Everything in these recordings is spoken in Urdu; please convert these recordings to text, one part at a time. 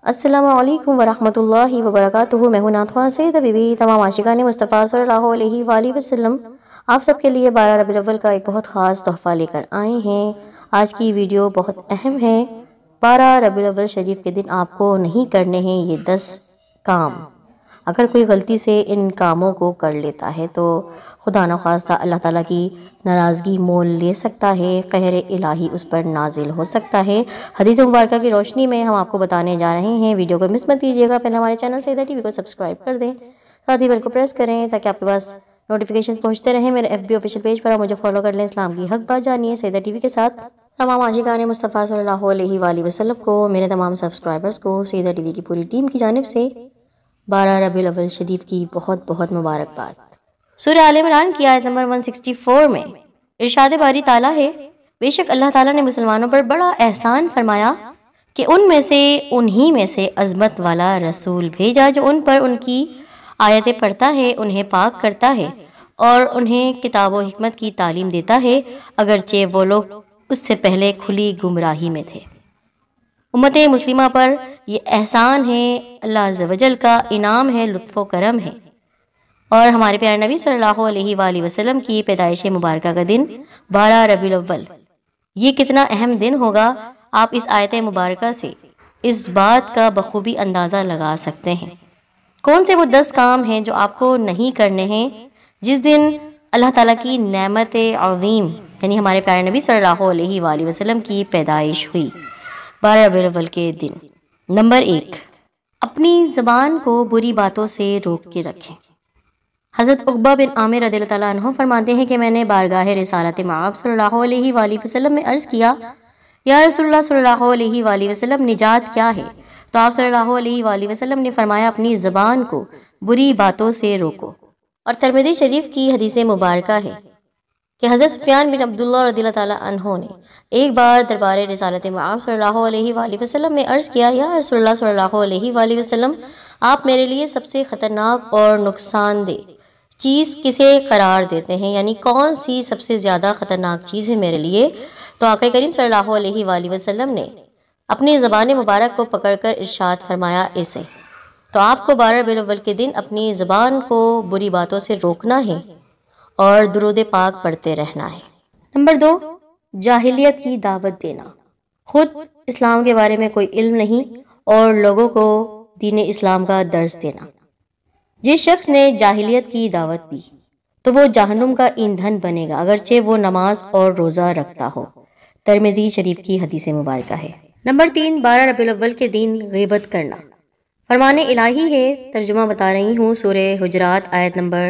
السلام علیکم ورحمۃ اللہ وبرکاتہ۔ میں ہوں نعت خواں سید بی بی، تمام عاشقان مصطفیٰ صلی اللہ علیہ وآلہ وسلم آپ سب کے لیے 12 ربیع الاول کا ایک بہت خاص تحفہ لے کر آئے ہیں۔ آج کی ویڈیو بہت اہم ہے۔ 12 ربیع الاول شریف کے دن آپ کو نہیں کرنے ہیں یہ 10 کام۔ اگر کوئی غلطی سے ان کاموں کو کر لیتا ہے تو خدا نخواستہ اللہ تعالیٰ کی ناراضگی مول لے سکتا ہے، قہر الہی اس پر نازل ہو سکتا ہے۔ حدیث مبارکہ کی روشنی میں ہم آپ کو بتانے جا رہے ہیں، ویڈیو کو مس مت کیجیے گا۔ پہلے ہمارے چینل سیدہ ٹی وی کو سبسکرائب کر دیں، ساتھ ہی بیل کو پریس کریں تاکہ آپ کے پاس نوٹیفیکیشن پہنچتے رہیں۔ میرے FB آفیشیل پیج پر آپ مجھے فالو کر لیں۔ اسلام کی حق بات جانیے سیدہ ٹی وی کے ساتھ تمام عاشقان مصطفیٰ صلی اللہ علیہ وآلہ وسلم کو، میرے تمام سبسکرائبرز کو سیدہ ٹی وی کی پوری ٹیم کی جانب سے 12 ربیع الاول شریف کی بہت بہت مبارکباد۔ سورہ آل عمران کی آیت نمبر 164 میں ارشاد باری تعالیٰ ہے، بے شک اللہ تعالیٰ نے مسلمانوں پر بڑا احسان فرمایا کہ انہی میں سے عظمت والا رسول بھیجا جو ان پر ان کی آیتیں پڑھتا ہے، انہیں پاک کرتا ہے اور انہیں کتاب و حکمت کی تعلیم دیتا ہے، اگرچہ وہ لوگ اس سے پہلے کھلی گمراہی میں تھے۔ امت مسلمہ پر یہ احسان ہے، اللہ عز و جل کا انعام ہے، لطف و کرم ہے۔ اور ہمارے پیارے نبی صلی اللہ علیہ وآلہ وسلم کی پیدائش مبارکہ کا دن 12 ربیع الاول، یہ کتنا اہم دن ہوگا، آپ اس آیت مبارکہ سے اس بات کا بخوبی اندازہ لگا سکتے ہیں۔ کون سے وہ 10 کام ہیں جو آپ کو نہیں کرنے ہیں جس دن اللہ تعالیٰ کی نعمت عظیم یعنی ہمارے پیارے نبی صلی اللہ علیہ وآلہ وسلم کی پیدائش ہوئی 12 ربیع الاول کے دن۔ نمبر 1، اپنی زبان کو بری باتوں سے روک کے رکھیں۔ حضرت عقبہ بن عامر رضی اللہ تعالیٰ عنہ فرماتے ہیں کہ میں نے بارگاہ رسالت مآب صلی اللہ علیہ وآلہ وسلم میں عرض کیا، یا رسول اللہ صلی اللہ علیہ وآلہ وسلم نجات کیا ہے؟ تو آپ صلی اللہ علیہ وآلہ وسلم نے فرمایا، اپنی زبان کو بری باتوں سے روکو۔ اور ترمذی شریف کی حدیث مبارکہ ہے کہ حضرت سفیان بن عبداللہ رضی اللہ تعالیٰ عنہ نے ایک بار دربار رسالت مآب صلی اللہ علیہ وآلہ وسلم میں عرض کیا، یا رسول اللہ صلی اللہ علیہ وآلہ وسلم آپ میرے لیے سب سے خطرناک اور نقصان دہ چیز کسے قرار دیتے ہیں، یعنی کون سی سب سے زیادہ خطرناک چیز ہے میرے لیے؟ تو آقا کریم صلی اللہ علیہ وآلہ وسلم نے اپنی زبان مبارک کو پکڑ کر ارشاد فرمایا اسے۔ تو آپ کو 12 ربیع الاول کے دن اپنی زبان کو بری باتوں سے روکنا ہے اور درود پاک پڑھتے رہنا ہے۔ نمبر 2، جاہلیت کی دعوت دینا۔ خود اسلام کے بارے میں کوئی علم نہیں اور لوگوں کو دین اسلام کا درس دینا۔ جس شخص نے جاہلیت کی دعوت دی تو وہ جہنم کا ایندھن بنے گا، اگرچہ وہ نماز اور روزہ رکھتا ہو۔ ترمذی شریف کی حدیث مبارکہ ہے۔ نمبر 3، 12 ربیع الاول کے دن غیبت کرنا۔ فرمان الہی ہے، ترجمہ بتا رہی ہوں، سورہ حجرات آیت نمبر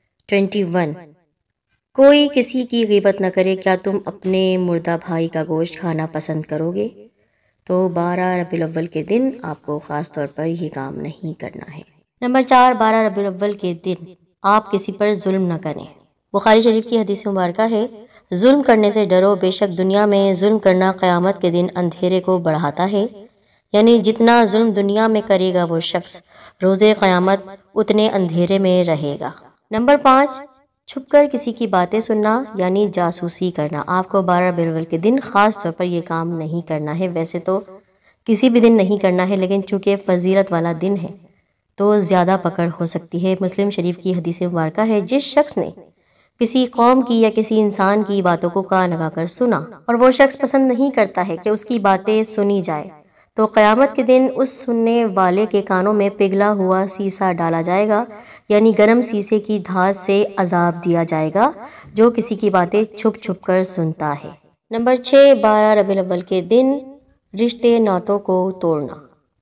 21، کوئی کسی کی غیبت نہ کرے، کیا تم اپنے مردہ بھائی کا گوشت کھانا پسند کرو گے؟ تو 12 ربیع الاول کے دن آپ کو خاص طور پر یہ کام نہیں کرنا ہے۔ نمبر 4، 12 ربیع الاول کے دن آپ کسی پر ظلم نہ کریں۔ بخاری شریف کی حدیث مبارکہ ہے، ظلم کرنے سے ڈرو، بے شک دنیا میں ظلم کرنا قیامت کے دن اندھیرے کو بڑھاتا ہے، یعنی جتنا ظلم دنیا میں کرے گا وہ شخص روز قیامت اتنے اندھیرے میں رہے گا۔ نمبر 5، چھپ کر کسی کی باتیں سننا یعنی جاسوسی کرنا۔ آپ کو 12 ربیع الاول کے دن خاص طور پر یہ کام نہیں کرنا ہے، ویسے تو کسی بھی دن نہیں کرنا ہے، لیکن چونکہ فضیلت والا دن ہے تو زیادہ پکڑ ہو سکتی ہے۔ مسلم شریف کی حدیث مبارکہ ہے، جس شخص نے کسی قوم کی یا کسی انسان کی باتوں کو کان لگا کر سنا اور وہ شخص پسند نہیں کرتا ہے کہ اس کی باتیں سنی جائے، تو قیامت کے دن اس سننے والے کے کانوں میں پگھلا ہوا سیسا ڈالا جائے گا، یعنی گرم سیسے کی دھات سے عذاب دیا جائے گا جو کسی کی باتیں چھپ چھپ کر سنتا ہے۔ نمبر 6، 12 ربیع الاول کے دن رشتے ناتوں کو توڑنا۔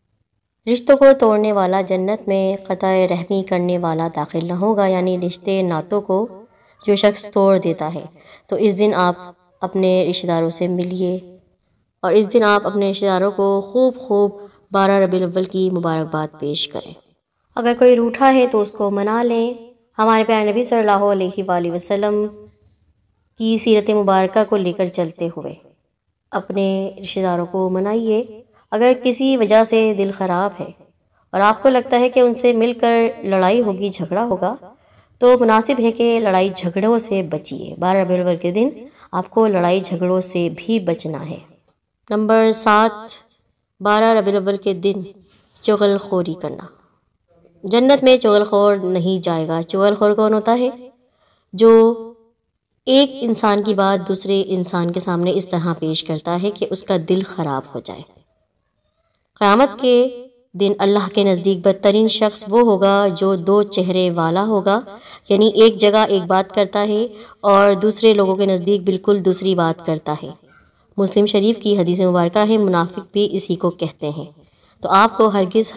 رشتوں کو توڑنے والا جنت میں قطع رحمی کرنے والا داخل نہ ہوگا، یعنی رشتے ناتوں کو جو شخص توڑ دیتا ہے تو اس دن آپ اپنے رشتہ داروں سے ملیے اور اس دن آپ اپنے رشتہ داروں کو خوب 12 ربیع الاول کی مبارکباد پیش کریں۔ اگر کوئی روٹھا ہے تو اس کو منا لیں۔ ہمارے پیارے نبی صلی اللہ علیہ وآلہ وسلم کی سیرت مبارکہ کو لے کر چلتے ہوئے اپنے رشتہ داروں کو منائیے۔ اگر کسی وجہ سے دل خراب ہے اور آپ کو لگتا ہے کہ ان سے مل کر لڑائی ہوگی، جھگڑا ہوگا، تو مناسب ہے کہ لڑائی جھگڑوں سے بچیے۔ 12 ربیع الاول کے دن آپ کو لڑائی جھگڑوں سے بھی بچنا ہے۔ نمبر 7، 12 ربیع الاول کے دن چغل خوری کرنا۔ جنت میں چغل خور نہیں جائے گا۔ چغل خور کون ہوتا ہے؟ جو ایک انسان کی بات دوسرے انسان کے سامنے اس طرح پیش کرتا ہے کہ اس کا دل خراب ہو جائے۔ قیامت کے دن اللہ کے نزدیک بدترین شخص وہ ہوگا جو دو چہرے والا ہوگا، یعنی ایک جگہ ایک بات کرتا ہے اور دوسرے لوگوں کے نزدیک بالکل دوسری بات کرتا ہے۔ مسلم شریف کی حدیث مبارکہ ہے، منافق بھی اسی کو کہتے ہیں۔ تو آپ کو ہرگز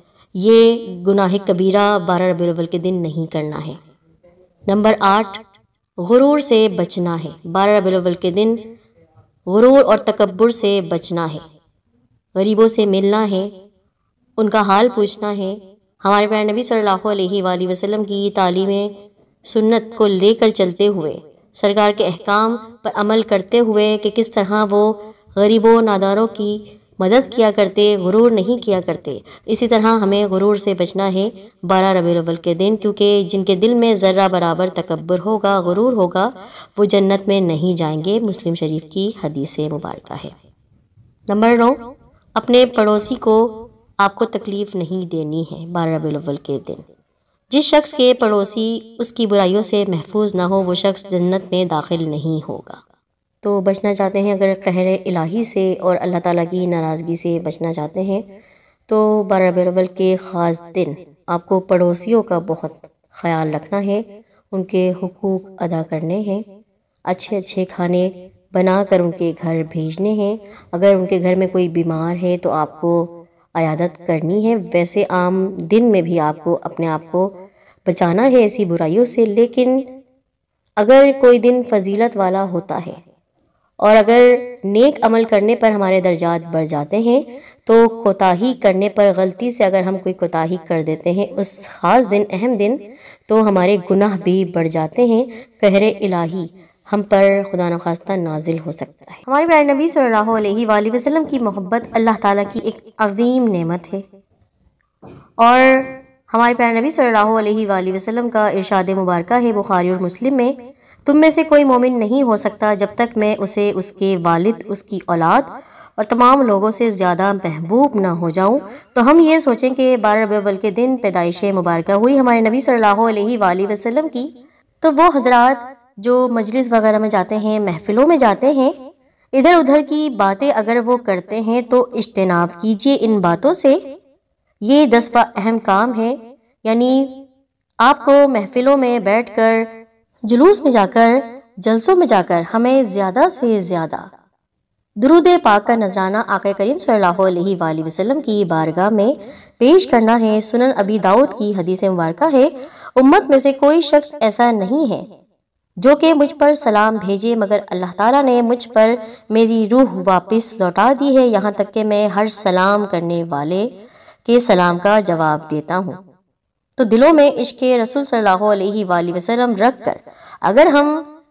یہ گناہ کبیرہ 12 ربیع الاول کے دن نہیں کرنا ہے۔ نمبر 8، غرور سے بچنا ہے۔ 12 ربیع الاول کے دن غرور اور تکبر سے بچنا ہے۔ غریبوں سے ملنا ہے، ان کا حال پوچھنا ہے۔ ہمارے پیارے نبی صلی اللہ علیہ وآلہ وسلم کی تعلیم سنت کو لے کر چلتے ہوئے، سرکار کے احکام پر عمل کرتے ہوئے کہ کس طرح وہ غریبوں ناداروں کی مدد کیا کرتے، غرور نہیں کیا کرتے، اسی طرح ہمیں غرور سے بچنا ہے 12 ربیع الاول کے دن، کیونکہ جن کے دل میں ذرہ برابر تکبر ہوگا، غرور ہوگا، وہ جنت میں نہیں جائیں گے۔ مسلم شریف کی حدیث مبارکہ ہے۔ نمبر 9، اپنے پڑوسی کو آپ کو تکلیف نہیں دینی ہے 12 ربیع الاول کے دن۔ جس شخص کے پڑوسی اس کی برائیوں سے محفوظ نہ ہو، وہ شخص جنت میں داخل نہیں ہوگا۔ تو بچنا چاہتے ہیں اگر قہر الہی سے اور اللہ تعالیٰ کی ناراضگی سے بچنا چاہتے ہیں تو 12 ربیع الاول کے خاص دن آپ کو پڑوسیوں کا بہت خیال رکھنا ہے، ان کے حقوق ادا کرنے ہیں، اچھے کھانے بنا کر ان کے گھر بھیجنے ہیں۔ اگر ان کے گھر میں کوئی بیمار ہے تو آپ کو عیادت کرنی ہے۔ ویسے عام دن میں بھی آپ کو اپنے آپ کو بچانا ہے ایسی برائیوں سے، لیکن اگر کوئی دن فضیلت والا ہوتا ہے اور اگر نیک عمل کرنے پر ہمارے درجات بڑھ جاتے ہیں تو کوتاہی کرنے پر، غلطی سے اگر ہم کوئی کوتاہی کر دیتے ہیں اس خاص دن، اہم دن، تو ہمارے گناہ بھی بڑھ جاتے ہیں، قہر الہی ہم پر خدا نخواستہ نازل ہو سکتا ہے۔ ہمارے پیارے نبی صلی اللہ علیہ وآلہ وسلم کی محبت اللہ تعالیٰ کی ایک عظیم نعمت ہے، اور ہمارے پیارے نبی صلی اللہ علیہ وآلہ وسلم کا ارشاد مبارکہ ہے بخاری اور مسلم میں، تم میں سے کوئی مومن نہیں ہو سکتا جب تک میں اسے اس کے والد، اس کی اولاد اور تمام لوگوں سے زیادہ محبوب نہ ہو جاؤں۔ تو ہم یہ سوچیں کہ 12 ربیع الاول کے دن پیدائش مبارکہ ہوئی ہمارے نبی صلی اللہ علیہ وآلہ وسلم کی، تو وہ حضرات جو مجلس وغیرہ میں جاتے ہیں، محفلوں میں جاتے ہیں، ادھر ادھر کی باتیں اگر وہ کرتے ہیں تو اجتناب کیجئے ان باتوں سے۔ یہ 10واں اہم کام ہے، یعنی آپ کو محفلوں میں بیٹھ کر، جلوس میں جا کر، جلسوں میں جا کر ہمیں زیادہ سے زیادہ درود پاک کا نذرانہ آقا کریم صلی اللہ علیہ وآلہ وسلم کی بارگاہ میں پیش کرنا ہے۔ سنن ابی داؤد کی حدیث مبارکہ ہے، امت میں سے کوئی شخص ایسا نہیں ہے جو کہ مجھ پر سلام بھیجے مگر اللہ تعالیٰ نے مجھ پر میری روح واپس لوٹا دی ہے، یہاں تک کہ میں ہر سلام کرنے والے کے سلام کا جواب دیتا ہوں۔ تو دلوں میں عشق رسول صلی اللہ علیہ وآلہ وسلم رکھ کر اگر ہم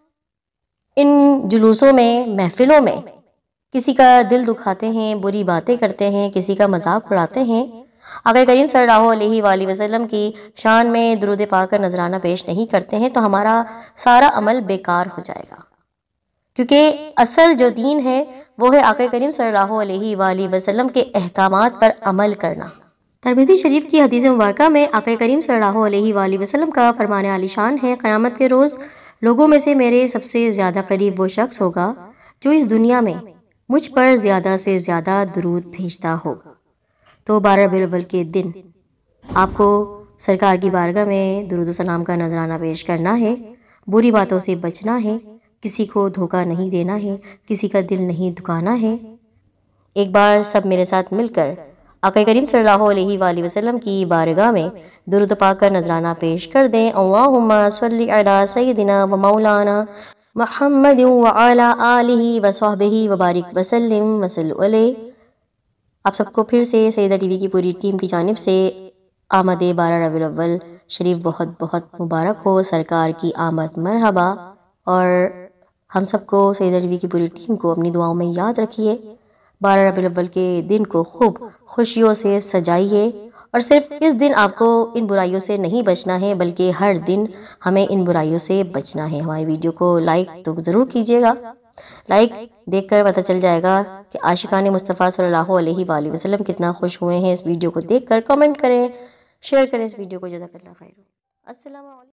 ان جلوسوں میں، محفلوں میں کسی کا دل دکھاتے ہیں، بری باتیں کرتے ہیں، کسی کا مذاق اڑاتے ہیں، آقا کریم صلی اللہ علیہ وآلہ وسلم کی شان میں درود پاک کا نذرانہ پیش نہیں کرتے ہیں تو ہمارا سارا عمل بیکار ہو جائے گا، کیونکہ اصل جو دین ہے وہ ہے آقا کریم صلی اللہ علیہ وآلہ وسلم کے احکامات پر عمل کرنا۔ ترمذی شریف کی حدیث مبارکہ میں آقا کریم صلی اللہ علیہ وآلہ وسلم کا فرمان عالی شان ہے، قیامت کے روز لوگوں میں سے میرے سب سے زیادہ قریب وہ شخص ہوگا جو اس دنیا میں مجھ پر زیادہ سے زیادہ درود بھیجتا ہوگا۔ تو 12 ربیع الاول کے دن آپ کو سرکار کی بارگاہ میں درود و سلام کا نذرانہ پیش کرنا ہے، بری باتوں سے بچنا ہے، کسی کو دھوکہ نہیں دینا ہے، کسی کا دل نہیں دکھانا ہے۔ ایک بار سب میرے ساتھ مل کر آقا کریم صلی اللہ علیہ وآلہ وسلم کی بارگاہ میں درود پاک کا نذرانہ پیش کر دیں۔ اللہم صلی علی سیدنا و مولانا محمد وعلی آلہ وصحبہ وبارک وسلم وصلوا علیہ۔ آپ سب کو پھر سے سیدہ ٹی وی کی پوری ٹیم کی جانب سے آمد 12 ربیع الاول شریف بہت بہت مبارک ہو، سرکار کی آمد مرحبا، اور ہم سب کو سیدہ ٹی وی کی پوری ٹیم کو اپنی دعاؤں میں یاد رکھیے۔ 12 ربیع الاول کے دن کو خوب خوشیوں سے سجائیے، اور صرف اس دن آپ کو ان برائیوں سے نہیں بچنا ہے بلکہ ہر دن ہمیں ان برائیوں سے بچنا ہے۔ ہماری ویڈیو کو لائک تو ضرور کیجیے گا، لائک دیکھ کر پتہ چل جائے گا کہ عاشقان مصطفیٰ صلی اللہ علیہ وآلہ وسلم کتنا خوش ہوئے ہیں اس ویڈیو کو دیکھ کر۔ کمنٹ کریں، شیئر کریں اس ویڈیو کو۔ جزاک اللہ خیر۔ السلام علیکم۔